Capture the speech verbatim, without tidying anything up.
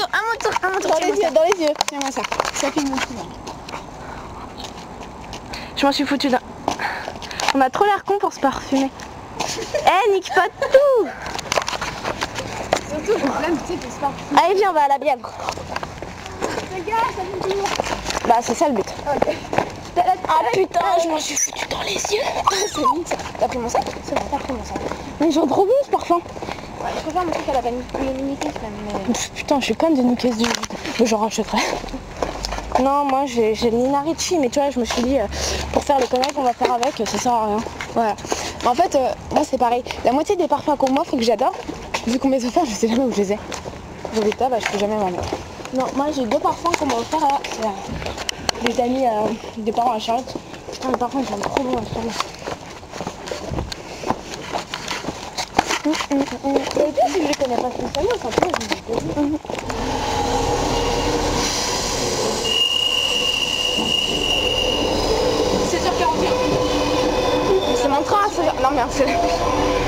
à mon tour, à mon tour. Dans les yeux, dans les yeux. Tiens-moi ça. Ça fait une autre. Je m'en suis foutue d'un... On a trop l'air con pour se parfumer. Eh, nique pas tout. Surtout, le problème, tu sais, que c'est pas... Allez, viens, on va à la bièvre. Fais gaffe, ça fait toujours. Bah, c'est ça le but. Ok. Ah putain, je m'en suis foutue dans les yeux. C'est vite ça. T'as pris mon sac? C'est bon, t'as pris mon sac. Mais ils sont trop bons ce parfum. Ouais, je préfère mon truc à la vanille. Il est limité quand même. Mais... Pff, putain, je suis conne de niquer ce du... Mais j'en rachèterai. Non, moi j'ai le Nina Ricci, mais tu vois, je me suis dit, euh, pour faire les conneries qu'on va faire avec, ça sert à rien. Voilà. En fait, euh, moi c'est pareil. La moitié des parfums qu'on m'offre et que j'adore, vu qu'on me les offert, je sais jamais où je les ai. Résultat, bah, je peux jamais m'en mettre. Non, moi j'ai deux parfums qu'on m'a offert là. C'est euh, des amis, euh, des parents à Charlotte. Putain, les parfums ils sont trop bons, trop bons. Et puis si je les connais pas spécialement, ça peut être une seize heures quarante et un. C'est mon train à seize heures. Non, merci.